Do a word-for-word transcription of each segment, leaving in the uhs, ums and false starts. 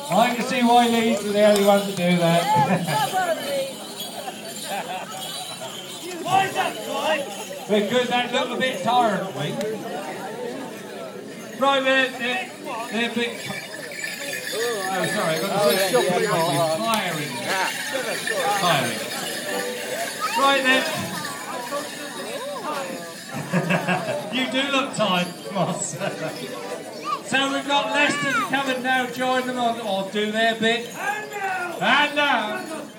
I can see why Leeds were the only ones to do that. Because that looked a bit tired of me. Right, they're, they're, they're a bit... Oh, sorry, I've got to say tiring. Tiring. Right then. You do look tired, Moss. So we've got Leicester to come and now join them on, or do their bit. And now! And now! And now!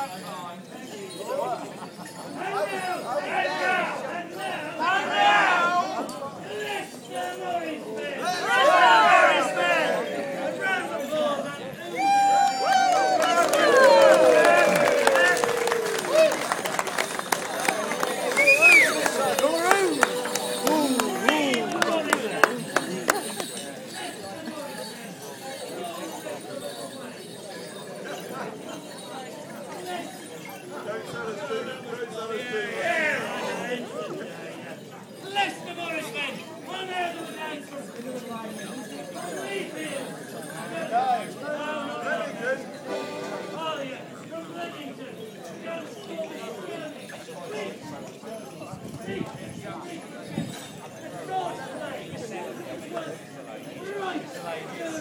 And now! Leicester Morrisman! Leicester Morrisman! A round of applause. Leicester Morrisman, one out of the dance for three fields. Potty from Leamington. Young Scorby Gurney. Right.